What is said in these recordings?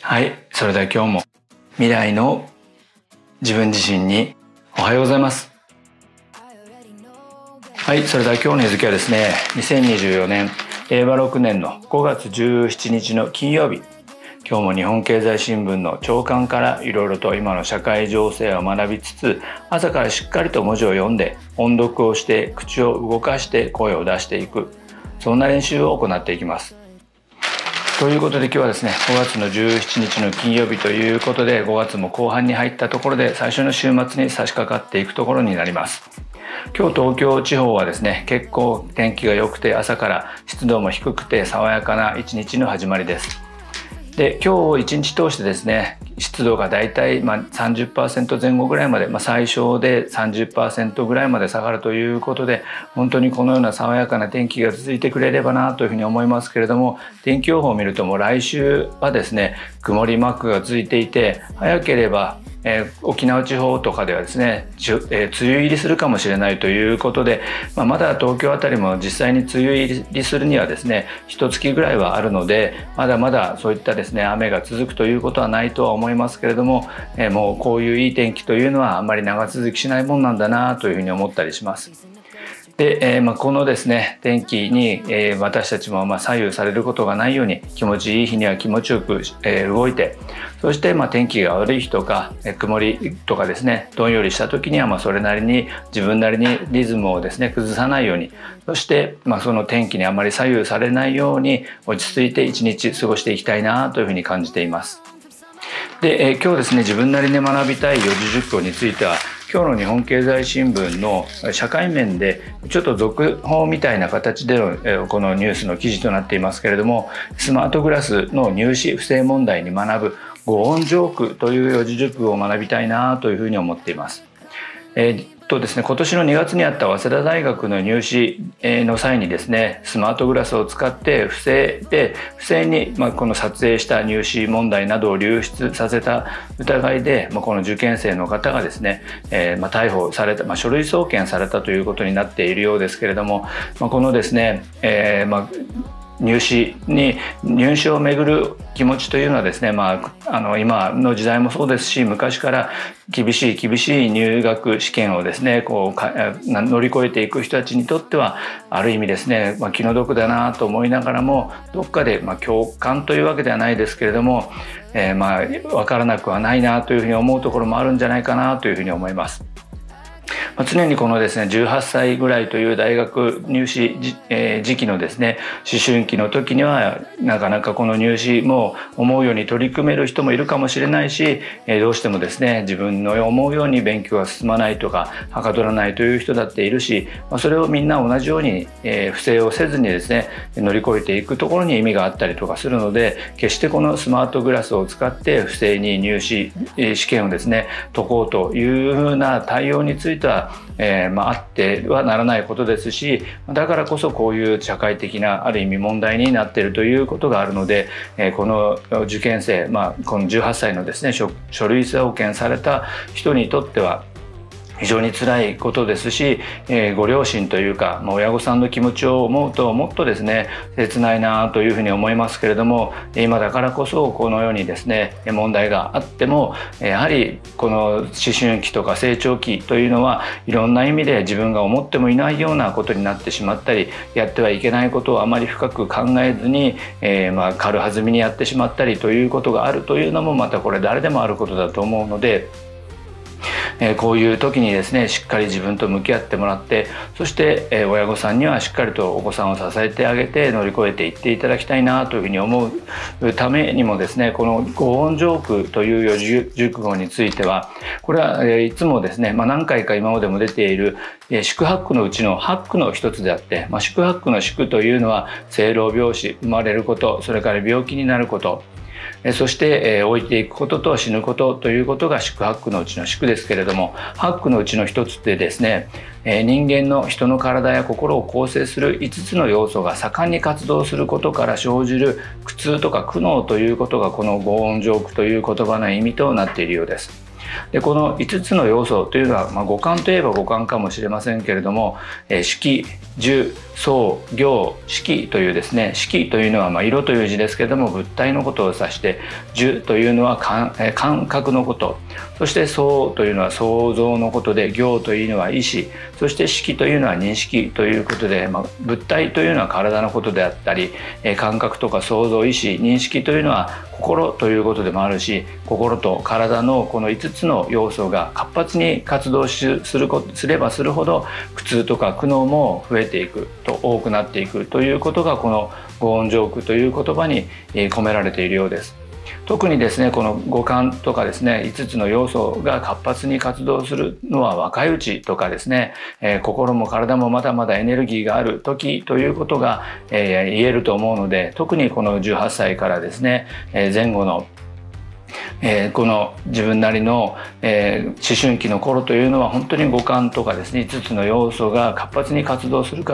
はい、それでは今日も未来の自分自身におはようございます。はい、それでは今日の日付はですね、2024年令和6年の5月17日の金曜日。今日も日本経済新聞の朝刊からいろいろと今の社会情勢を学びつつ、朝からしっかりと文字を読んで音読をして口を動かして声を出していく、そんな練習を行っていきます。ということで今日はですね、5月の17日の金曜日ということで、5月も後半に入ったところで最初の週末に差し掛かっていくところになります。今日東京地方はですね、結構天気が良くて朝から湿度も低くて爽やかな一日の始まりです。で、今日一日通してですね、湿度がだいたい 30% 前後ぐらいまで、最小で 30% ぐらいまで下がるということで、本当にこのような爽やかな天気が続いてくれればなというふうに思いますけれども、天気予報を見るともう来週はですね、曇りマークが続いていて、早ければ沖縄地方とかではですね、梅雨入りするかもしれないということで、まだ東京あたりも実際に梅雨入りするにはですね、一月ぐらいはあるので、まだまだそういったですね、雨が続くということはないとは思いますけれども、もうこういういい天気というのはあんまり長続きしないもんなんだなというふうに思ったりします。で、このですね、天気に、私たちも左右されることがないように、気持ちいい日には気持ちよく、動いて、そして天気が悪い日とか曇りとかですね、どんよりした時にはそれなりに自分なりにリズムをですね崩さないように、そしてその天気にあまり左右されないように落ち着いて一日過ごしていきたいなというふうに感じています。で、今日ですね、自分なりに学びたい四字熟語については、今日の日本経済新聞の社会面でちょっと続報みたいな形でのこのニュースの記事となっていますけれども、スマートグラスの入試不正問題に学ぶ五音上句という四字熟語を学びたいなというふうに思っています。ですね、今年の2月にあった早稲田大学の入試の際にですね、スマートグラスを使って不正にこの撮影した入試問題などを流出させた疑いで、この受験生の方がですね、逮捕された、書類送検されたということになっているようですけれども、このですね、入試をめぐる気持ちというのはですね、今の時代もそうですし、昔から厳しい入学試験をですね乗り越えていく人たちにとってはある意味ですね、気の毒だなと思いながらも、どっかで共感というわけではないですけれども、分からなくはないなというふうに思うところもあるんじゃないかなというふうに思います。常にこのですね、18歳ぐらいという大学入試時期のですね、思春期の時にはなかなかこの入試も思うように取り組める人もいるかもしれないし、どうしてもですね、自分の思うように勉強が進まないとかはかどらないという人だっているし、それをみんな同じように不正をせずにですね乗り越えていくところに意味があったりとかするので、決してこのスマートグラスを使って不正に入試試験をですね解こうというふうな対応についてはあってはならないことですし、だからこそこういう社会的なある意味問題になっているということがあるので、この受験生、この18歳のですね書類送検された人にとっては非常に辛いことですし、ご両親というか、親御さんの気持ちを思うともっとですね切ないなというふうに思いますけれども、今だからこそこのようにですね問題があっても、やはりこの思春期とか成長期というのはいろんな意味で自分が思ってもいないようなことになってしまったり、やってはいけないことをあまり深く考えずに、軽はずみにやってしまったりということがあるというのも、またこれ誰でもあることだと思うので、こういう時にですねしっかり自分と向き合ってもらって、そして親御さんにはしっかりとお子さんを支えてあげて乗り越えていっていただきたいなというふうに思うためにもですね、この五音上句という四字熟語については、これはいつもですね、何回か今までも出ている宿八句のうちの八句の一つであって、宿八句の宿というのは生老病死、生まれること、それから病気になること、そして老いていくことと死ぬことということが宿八句のうちの宿ですけれども、八句のうちの一つでですね、人間の人の体や心を構成する5つの要素が盛んに活動することから生じる苦痛とか苦悩ということがこの五音上句という言葉の意味となっているようです。 でこの5つの要素というのは、五感といえば五感かもしれませんけれども、色、樹、草、行、色というですね、色というのは色という字ですけれども物体のことを指して、樹というのは感覚のこと、そして草というのは想像のことで、行というのは意志、そして色というのは認識ということで、物体というのは体のことであったり、感覚とか想像、意志、認識というのは心ということでもあるし、心と体のこの5つの要素が活発に活動すればするほど苦痛とか苦悩も増えていくと、多くなっていくということがこの五音浄句という言葉に込められているようです。特にですね、この五感とかですね、5つの要素が活発に活動するのは若いうちとかですね、心も体もまだまだエネルギーがある時ということが、言えると思うので、特にこの18歳からですね、前後のこの自分なりの、思春期の頃というのは本当に五感とかですね、5つの要素が活発に活動するから、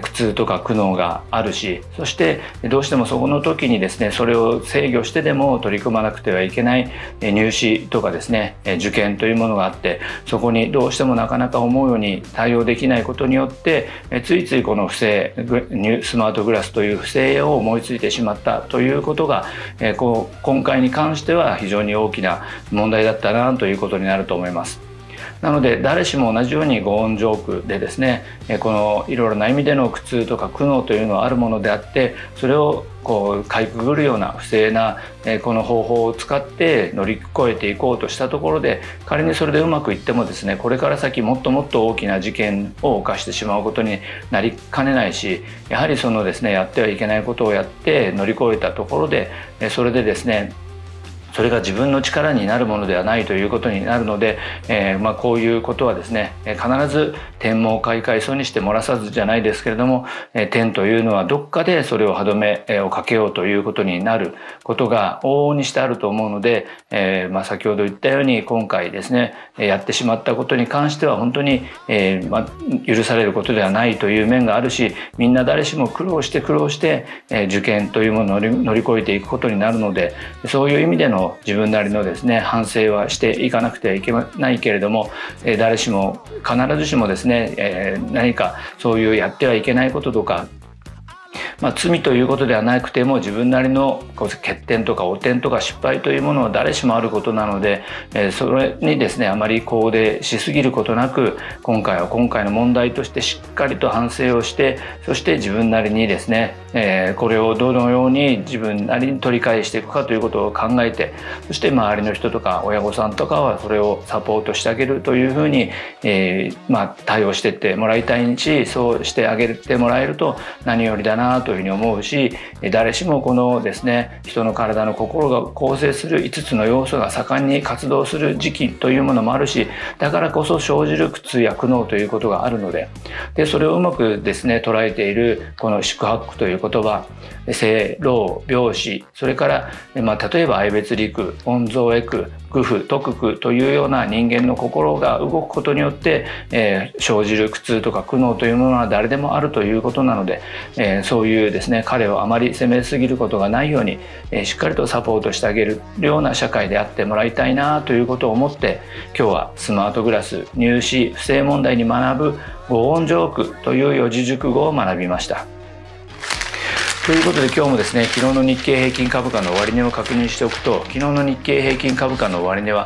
苦痛とか苦悩があるし、そしてどうしてもそこの時にですね、それを制御してでも取り組まなくてはいけない入試とかですね、受験というものがあって、そこにどうしてもなかなか思うように対応できないことによって、ついついこの不正スマートグラスという不正を思いついてしまったということが、今回に関しては非常に大きな問題だったなということになると思います。なので誰しも同じように五音浄句でですね、このいろいろな意味での苦痛とか苦悩というのはあるものであって、それをかいくぐるような不正なこの方法を使って乗り越えていこうとしたところで、仮にそれでうまくいってもですね、これから先もっともっと大きな事件を犯してしまうことになりかねないし、やはりそのですね、やってはいけないことをやって乗り越えたところで、それでですね、それが自分の力になるものではないということになるので、こういうことはですね、必ず天網恢恢疎にして漏らさずじゃないですけれども、天というのはどっかでそれを歯止めをかけようということになることが往々にしてあると思うので、先ほど言ったように今回ですね、やってしまったことに関しては本当に、許されることではないという面があるし、みんな誰しも苦労して、受験というものを乗り越えていくことになるので、そういう意味での自分なりのですね、反省はしていかなくてはいけないけれども、誰しも必ずしもですね、何かそういうやってはいけないこととか、罪ということではなくても、自分なりの欠点とか汚点とか失敗というものは誰しもあることなので、それにですね、あまり肯定しすぎることなく、今回は今回の問題としてしっかりと反省をして、そして自分なりにですね、これをどのように自分なりに取り返していくかということを考えて、そして周りの人とか親御さんとかはそれをサポートしてあげるというふうに、対応していってもらいたいし、そうしてあげてもらえると何よりだなというふうに思うし、誰しもこのですね、人の体の心が構成する5つの要素が盛んに活動する時期というものもあるし、だからこそ生じる苦痛や苦悩ということがあるので、それをうまくですね捉えているこの宿泊という言葉、生老病死、それから、例えば愛別離苦、温蔵へ苦、愚不徳苦というような人間の心が動くことによって、生じる苦痛とか苦悩というものは誰でもあるということなので、そういうですね、彼をあまり責めすぎることがないように、しっかりとサポートしてあげるような社会であってもらいたいなということを思って、今日はスマートグラス入試不正問題に学ぶ五音浄句という四字熟語を学びました。ということで今日もですね、昨日の日経平均株価の終値を確認しておくと、昨日の日経平均株価の終値は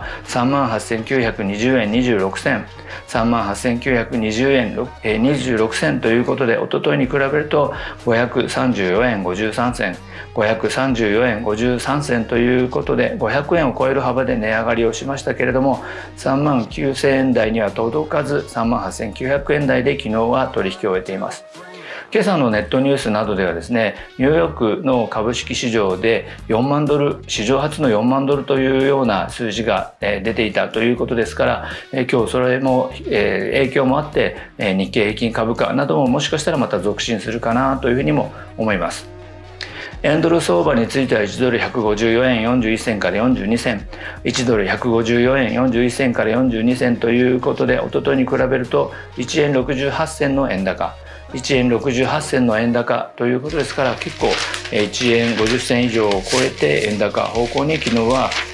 38,920 円26銭、38,920 円26銭ということで、一昨日に比べると534円53銭、534円53銭ということで、500円を超える幅で値上がりをしましたけれども、39,000円台には届かず、38,900 円台で昨日は取引を終えています。今朝のネットニュースなどではですね、ニューヨークの株式市場で4万ドル、史上初の4万ドルというような数字が出ていたということですから、今日それも影響もあって、日経平均株価などももしかしたらまた続伸するかなというふうにも思います。円ドル相場については1ドル154円41銭から42銭、1ドル154円41銭から42銭ということで、一昨日に比べると1円68銭の円高、1円68銭の円高ということですから、結構1円50銭以上を超えて円高方向に昨日は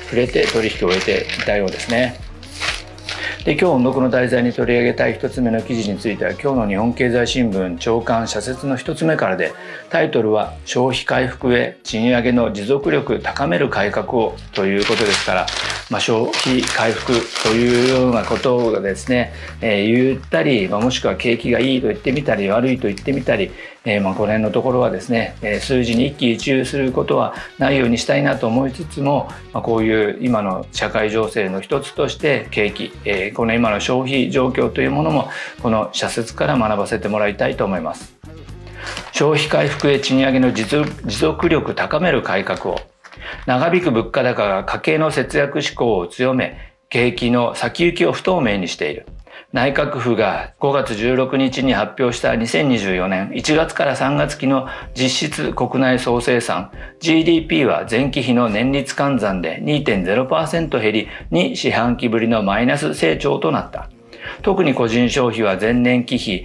触れて取引を終えていたようですね。で、今日音読の題材に取り上げたい1つ目の記事については、今日の日本経済新聞朝刊社説の1つ目からで、タイトルは消費回復へ賃上げの持続力高める改革をということですから、消費回復というようなことがですね、言ったり、もしくは景気がいいと言ってみたり悪いと言ってみたり、この辺のところはですね、数字に一喜一憂することはないようにしたいなと思いつつも、こういう今の社会情勢の一つとして景気、この今の消費状況というものもこの社説から学ばせてもらいたいと思います。消費回復へ賃上げの持続力高める改革を。長引く物価高が家計の節約志向を強め、景気の先行きを不透明にしている。内閣府が5月16日に発表した2024年1月から3月期の実質国内総生産 GDP は前期比の年率換算で 2.0% 減り2四半期ぶりのマイナス成長となった。特に個人消費は前年期比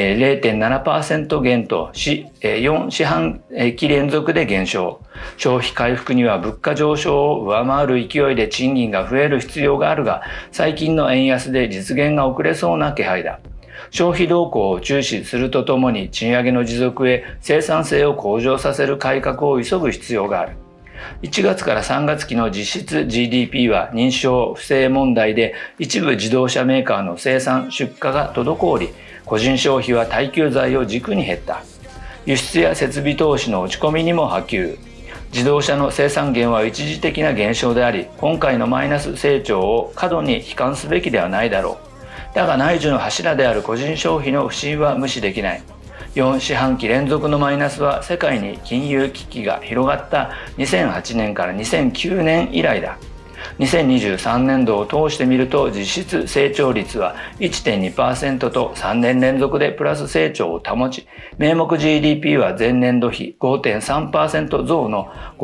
0.7% 減とし、4四半期連続で減少。消費回復には物価上昇を上回る勢いで賃金が増える必要があるが、最近の円安で実現が遅れそうな気配だ。消費動向を注視するとともに、賃上げの持続へ生産性を向上させる改革を急ぐ必要がある。1月から3月期の実質 GDP は認証不正問題で一部自動車メーカーの生産出荷が滞り、個人消費は耐久財を軸に減った。輸出や設備投資の落ち込みにも波及。自動車の生産減は一時的な減少であり、今回のマイナス成長を過度に悲観すべきではないだろう。だが内需の柱である個人消費の不振は無視できない。4四半期連続のマイナスは世界に金融危機が広がった2008年から2009年以来だ。2023年度を通してみると実質成長率は 1.2% と3年連続でプラス成長を保ち、名目 GDP は前年度比 5.3% 増の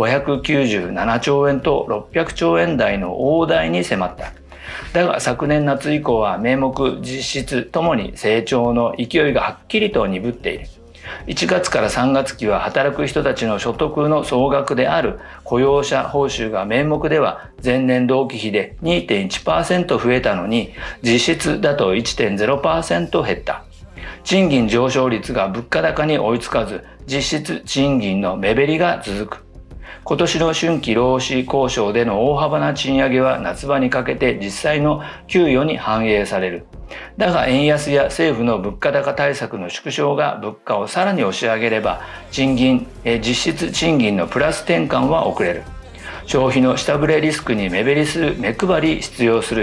597兆円と600兆円台の大台に迫った。だが昨年夏以降は名目実質ともに成長の勢いがはっきりと鈍っている。1月から3月期は働く人たちの所得の総額である雇用者報酬が名目では前年同期比で 2.1% 増えたのに、実質だと 1.0% 減った。賃金上昇率が物価高に追いつかず、実質賃金の目減りが続く。今年の春季労使交渉での大幅な賃上げは夏場にかけて実際の給与に反映される。だが円安や政府の物価高対策の縮小が物価をさらに押し上げれば、実質賃金のプラス転換は遅れる。消費の下振れリスクに目配りする必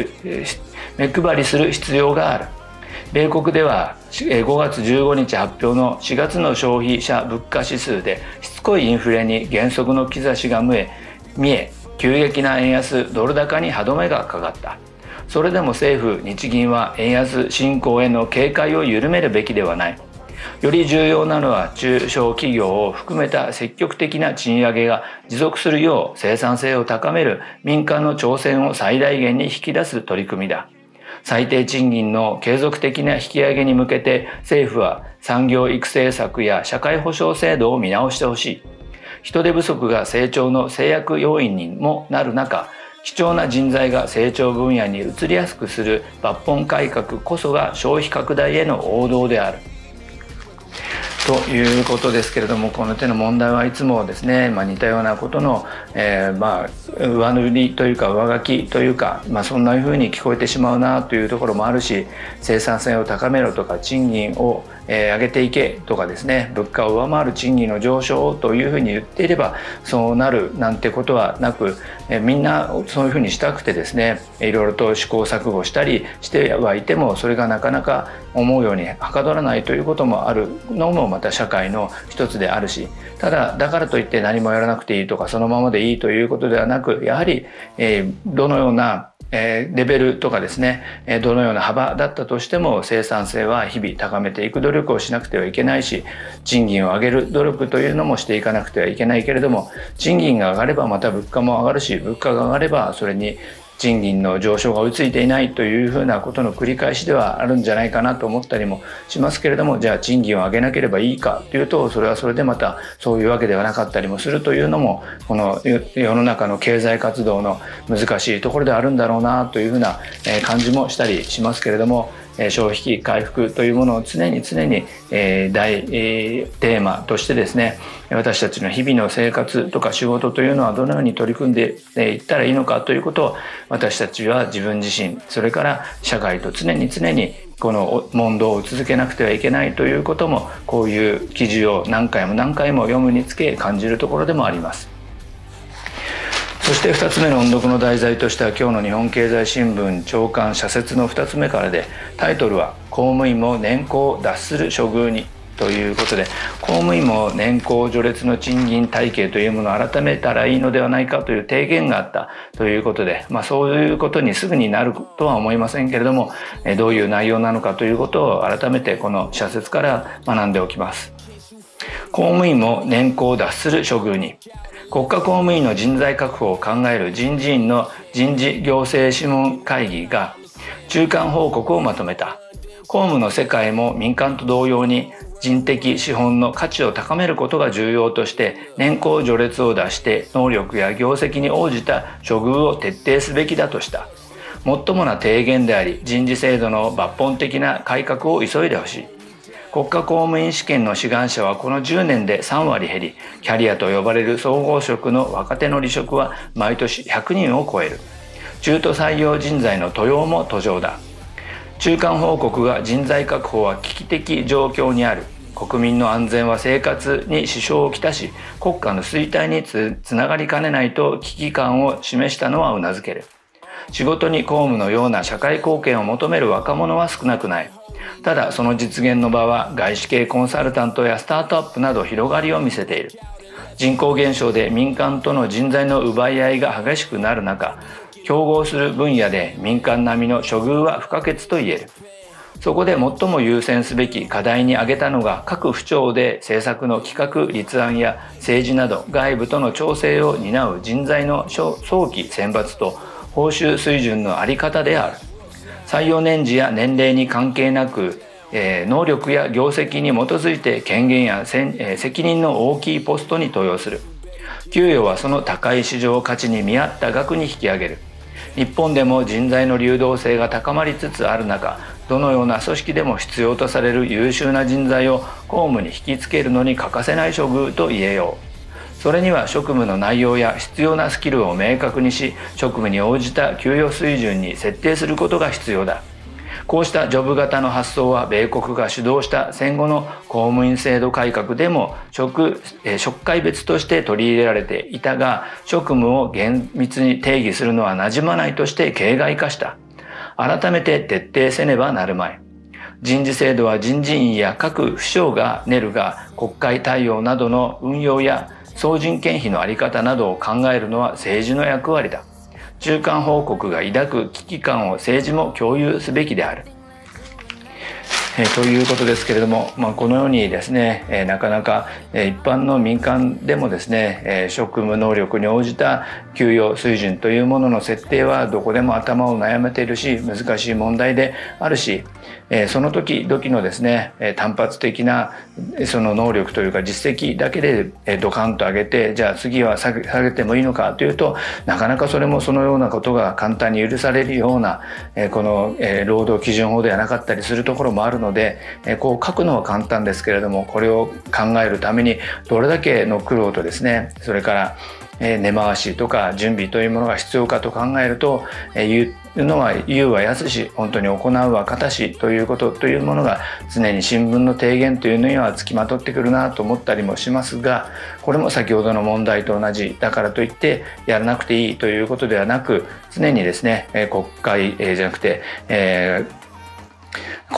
要がある。米国では5月15日発表の4月の消費者物価指数でしつこいインフレに減速の兆しが見え、急激な円安ドル高に歯止めがかかった。それでも政府日銀は円安進行への警戒を緩めるべきではない。より重要なのは中小企業を含めた積極的な賃上げが持続するよう生産性を高める民間の挑戦を最大限に引き出す取り組みだ。最低賃金の継続的な引き上げに向けて政府は産業育成策や社会保障制度を見直してほしい。人手不足が成長の制約要因にもなる中、貴重な人材が成長分野に移りやすくする抜本改革こそが消費拡大への王道である。ということですけれども、この手の問題はいつもですね、似たようなことの、上塗りというか上書きというか、そんな風に聞こえてしまうなというところもあるし、生産性を高めろとか賃金を上げていけとかですね、物価を上回る賃金の上昇というふうに言っていればそうなるなんてことはなく、みんなそういうふうにしたくてですね、いろいろと試行錯誤したりしてはいても、それがなかなか思うようにはかどらないということもあるのもまた社会の一つであるし、ただだからといって何もやらなくていいとかそのままでいいということではなく、やはりどのようなレベルとかですね、どのような幅だったとしても生産性は日々高めていく努力をしなくてはいけないし、賃金を上げる努力というのもしていかなくてはいけないけれども、賃金が上がればまた物価も上がるし、物価が上がればそれに賃金の上昇が追いついていないというふうなことの繰り返しではあるんじゃないかなと思ったりもしますけれども、じゃあ賃金を上げなければいいかというと、それはそれでまたそういうわけではなかったりもするというのも、この世の中の経済活動の難しいところであるんだろうなというふうな感じもしたりしますけれども、消費回復というものを常に大テーマとしてですね、私たちの日々の生活とか仕事というのはどのように取り組んでいったらいいのかということを、私たちは自分自身、それから社会と常にこの問答を続けなくてはいけないということも、こういう記事を何回も読むにつけ感じるところでもあります。そして2つ目の音読の題材としては、今日の日本経済新聞朝刊社説の2つ目からで、タイトルは公務員も年功を脱する処遇にということで、公務員も年功序列の賃金体系というものを改めたらいいのではないかという提言があったということで、そういうことにすぐになるとは思いませんけれども、どういう内容なのかということを改めてこの社説から学んでおきます。公務員も年功を脱する処遇に。国家公務員の人材確保を考える人事院の人事行政諮問会議が中間報告をまとめた。公務の世界も民間と同様に人的資本の価値を高めることが重要として、年功序列を出して能力や業績に応じた処遇を徹底すべきだとした。最もな提言であり、人事制度の抜本的な改革を急いでほしい。国家公務員試験の志願者はこの10年で3割減り、キャリアと呼ばれる総合職の若手の離職は毎年100人を超える。中途採用人材の登用も途上だ。中間報告が人材確保は危機的状況にある。国民の安全は生活に支障をきたし、国家の衰退につながりかねないと危機感を示したのはうなずける。仕事に公務のような社会貢献を求める若者は少なくない。ただその実現の場は外資系コンサルタントやスタートアップなど広がりを見せている。人口減少で民間との人材の奪い合いが激しくなる中、競合する分野で民間並みの処遇は不可欠と言える。そこで最も優先すべき課題に挙げたのが、各府庁で政策の企画立案や政治など外部との調整を担う人材の早期選抜と報酬水準の在り方である。採用年次や年齢に関係なく、能力や業績に基づいて権限や責任の大きいポストに登用する。給与はその高い市場価値に見合った額に引き上げる。日本でも人材の流動性が高まりつつある中、どのような組織でも必要とされる優秀な人材を公務に引きつけるのに欠かせない処遇と言えよう。それには職務の内容や必要なスキルを明確にし、職務に応じた給与水準に設定することが必要だ。こうしたジョブ型の発想は米国が主導した戦後の公務員制度改革でも職界別として取り入れられていたが、職務を厳密に定義するのは馴染まないとして形骸化した。改めて徹底せねばなるまい。人事制度は人事院や各府省が練るが、国会対応などの運用や総人件費の在り方などを考えるのは政治の役割だ。中間報告が抱く危機感を政治も共有すべきである。ということですけれども、このようにですね、なかなか一般の民間でもですね、職務能力に応じた給与水準というものの設定はどこでも頭を悩めているし、難しい問題であるし、その時々のですね、単発的なその能力というか実績だけでドカンと上げて、じゃあ次は下げてもいいのかというと、なかなかそれもそのようなことが簡単に許されるようなこの労働基準法ではなかったりするところもあるので、こう書くのは簡単ですけれども、これを考えるためにどれだけの苦労とですね、それから根回しとか準備というものが必要かと考えると、言うは易し、本当に行うは難しということというものが常に新聞の提言というのにはつきまとってくるなと思ったりもしますが、これも先ほどの問題と同じだからといってやらなくていいということではなく、常にですね、国会じゃなくて、国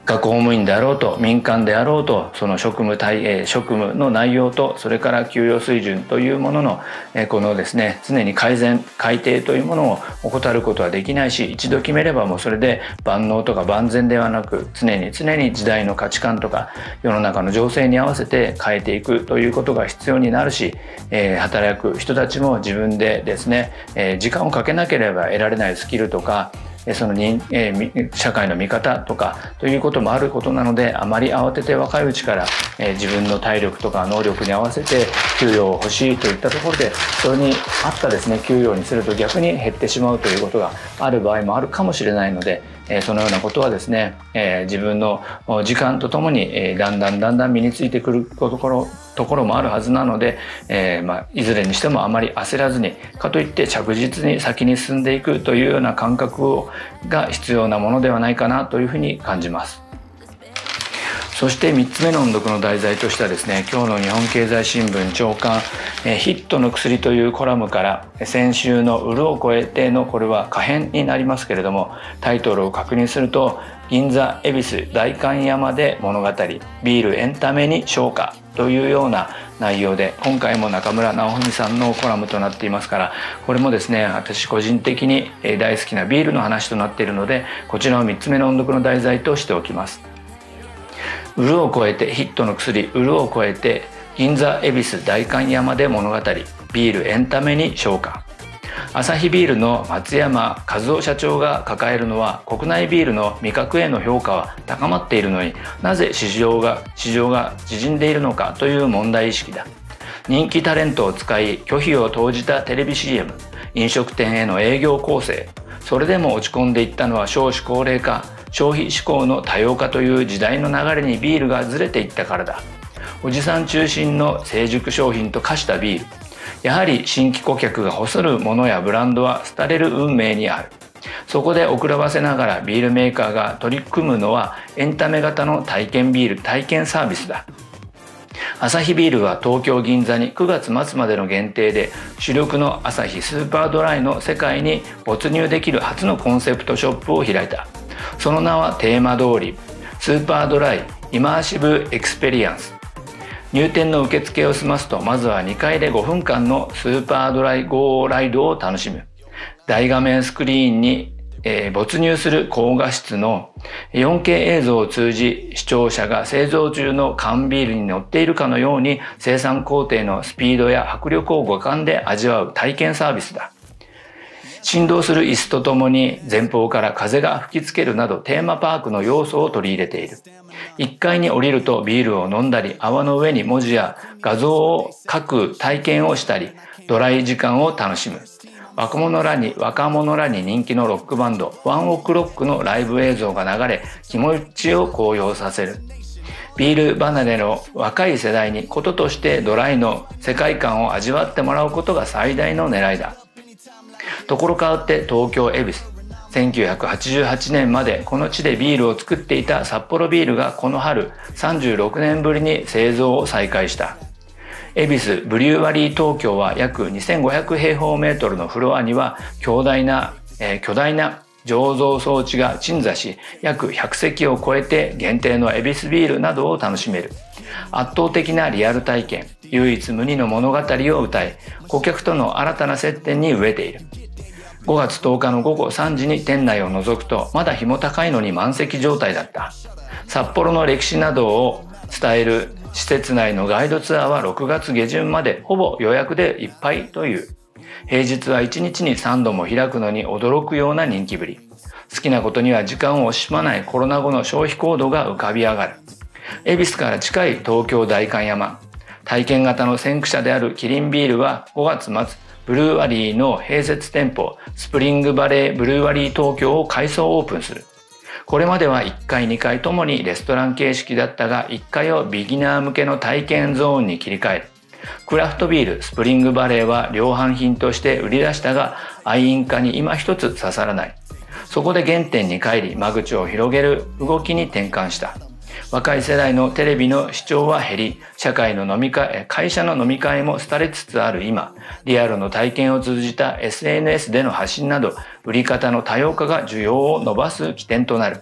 公務員であろうと民間であろうと、その職務の内容と、それから給与水準というもののこのですね、常に改定というものを怠ることはできないし、一度決めればもうそれで万能とか万全ではなく、常に時代の価値観とか世の中の情勢に合わせて変えていくということが必要になるし、働く人たちも自分でですね、時間をかけなければ得られないスキルとか、その社会の見方とかということもあることなので、あまり慌てて若いうちから自分の体力とか能力に合わせて給与を欲しいといったところで、それに合ったですね給与にすると逆に減ってしまうということがある場合もあるかもしれないので、そのようなことはですね、自分の時間とともにだんだん身についてくるところもあるはずなので、いずれにしてもあまり焦らずに、かといって着実に先に進んでいくというような感覚が必要なものではないかなというふうに感じます。そして3つ目の音読の題材としてはですね、今日の日本経済新聞朝刊ヒットの薬というコラムから、先週の売るを超えての、これは可編になりますけれども、タイトルを確認すると、銀座恵比寿代官山で物語、ビールエンタメに昇華というような内容で、今回も中村直文さんのコラムとなっていますから、これもですね、私個人的に大好きなビールの話となっているので、こちらを3つ目の音読の題材としておきます。売るを超えてヒットの薬、売るを超えて銀座恵比寿代官山で物語、ビールエンタメに昇華。アサヒビールの松山和夫社長が抱えるのは、国内ビールの味覚への評価は高まっているのに、なぜ市場が縮んでいるのかという問題意識だ。人気タレントを使い拒否を投じたテレビ CM、飲食店への営業構成、それでも落ち込んでいったのは少子高齢化、消費志向の多様化という時代の流れにビールがずれていったからだ。おじさん中心の成熟商品と化したビール。やはり新規顧客が欲するものやブランドは廃れる運命にある。そこで遅らばせながらビールメーカーが取り組むのはエンタメ型の体験ビール体験サービスだ。アサヒビールは東京銀座に9月末までの限定で、主力のアサヒスーパードライの世界に没入できる初のコンセプトショップを開いた。その名はテーマ通り、スーパードライイマーシブエクスペリエンス。入店の受付を済ますと、まずは2階で5分間のスーパードライ GO ライドを楽しむ。大画面スクリーンに没入する高画質の 4K 映像を通じ、視聴者が製造中の缶ビールに乗っているかのように生産工程のスピードや迫力を五感で味わう体験サービスだ。振動する椅子とともに前方から風が吹きつけるなどテーマパークの要素を取り入れている。1階に降りるとビールを飲んだり、泡の上に文字や画像を書く体験をしたり、ドライ時間を楽しむ。若者らに人気のロックバンドワンオクロックのライブ映像が流れ、気持ちを高揚させる。ビール離れの若い世代にこととしてドライの世界観を味わってもらうことが最大の狙いだ。ところ変わって東京恵比寿、1988年までこの地でビールを作っていた札幌ビールがこの春36年ぶりに製造を再開した。恵比寿ブリュワリー東京は約2500平方メートルのフロアには巨大な醸造装置が鎮座し、約100席を超えて限定の恵比寿ビールなどを楽しめる。圧倒的なリアル体験、唯一無二の物語を歌い、顧客との新たな接点に飢えている。5月10日の午後3時に店内を覗くと、まだ日も高いのに満席状態だった。札幌の歴史などを伝える施設内のガイドツアーは6月下旬までほぼ予約でいっぱいという。平日は1日に3度も開くのに驚くような人気ぶり。好きなことには時間を惜しまないコロナ後の消費行動が浮かび上がる。恵比寿から近い東京代官山。体験型の先駆者であるキリンビールは5月末、ブルーワリーの併設店舗スプリングバレーブルーワリー東京を改装オープンする。これまでは1階2階ともにレストラン形式だったが、1階をビギナー向けの体験ゾーンに切り替える。クラフトビールスプリングバレーは量販品として売り出したが、愛飲家に今一つ刺さらない。そこで原点に帰り、間口を広げる動きに転換した。若い世代のテレビの視聴は減り、会社の飲み会も廃れつつある今、リアルの体験を通じた SNS での発信など、売り方の多様化が需要を伸ばす起点となる。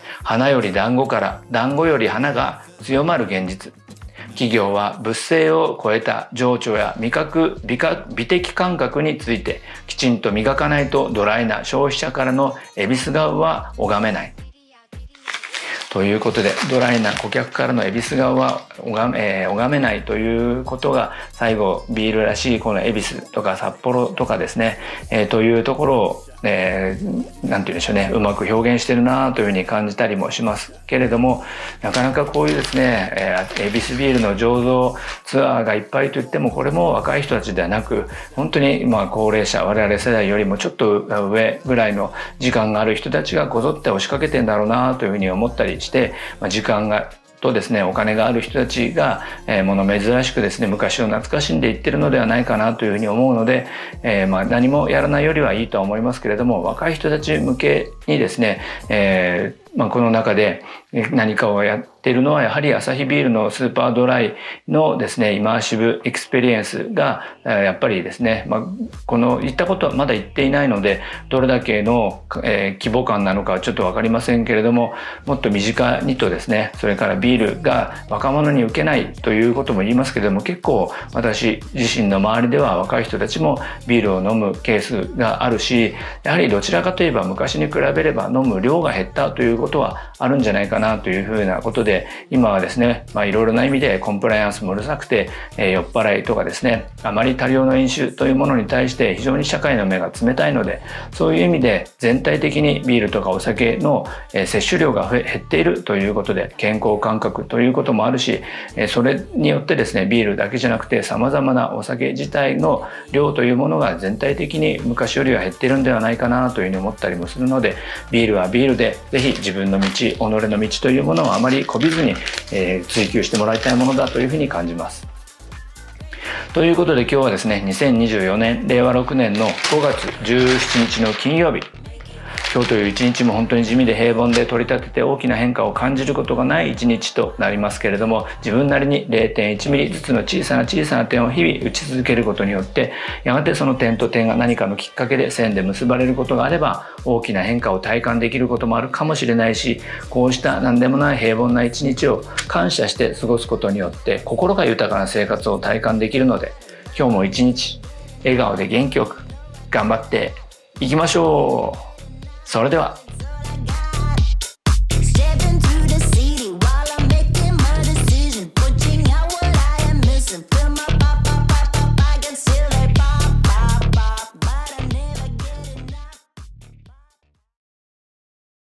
花より団子から、団子より花が強まる現実。企業は物性を超えた情緒や味覚、美的感覚についてきちんと磨かないとドライな消費者からの恵比寿顔は拝めない。ということで、ドライな顧客からの恵比寿顔は拝めないということが、最後ビールらしいこの恵比寿とか札幌とかですね、というところをなんて言うんでしょうね、うまく表現してるなというふうに感じたりもしますけれども、なかなかこういうですね、恵比寿ビールの醸造ツアーがいっぱいといっても、これも若い人たちではなく、本当に高齢者、我々世代よりもちょっと上ぐらいの時間がある人たちがこぞって押しかけてんだろうなというふうに思ったりして、時間がとですね、お金がある人たちが、物珍しくですね、昔を懐かしんでいってるのではないかなというふうに思うので、何もやらないよりはいいとは思いますけれども、若い人たち向けにですね、この中で何かをやっているのはやはりアサヒビールのスーパードライのですね、イマーシブエクスペリエンスがやっぱりですね、この言ったことはまだ言っていないので、どれだけの規模感なのかはちょっとわかりませんけれども、もっと身近にとですね、それからビールが若者に受けないということも言いますけれども、結構私自身の周りでは若い人たちもビールを飲むケースがあるし、やはりどちらかといえば昔に比べれば飲む量が減ったということはあるんじゃないかなというふうなことで、今はですね、いろいろな意味でコンプライアンスもうるさくて、酔っ払いとかですね、あまり多量の飲酒というものに対して非常に社会の目が冷たいので、そういう意味で全体的にビールとかお酒の摂取量が減っているということで、健康感覚ということもあるし、それによってですね、ビールだけじゃなくて様々なお酒自体の量というものが全体的に昔よりは減っているんではないかなというふうに思ったりもするので、ビールはビールでぜひ自分の道、己の道というものをあまりこびずに、追求してもらいたいものだというふうに感じます。ということで今日はですね、2024年令和6年の5月17日の金曜日、今日という一日も本当に地味で平凡で取り立てて大きな変化を感じることがない一日となりますけれども、自分なりに 0.1 ミリずつの小さな点を日々打ち続けることによって、やがてその点と点が何かのきっかけで線で結ばれることがあれば、大きな変化を体感できることもあるかもしれないし、こうした何でもない平凡な一日を感謝して過ごすことによって心が豊かな生活を体感できるので、今日も一日笑顔で元気よく頑張っていきましょう。それでは。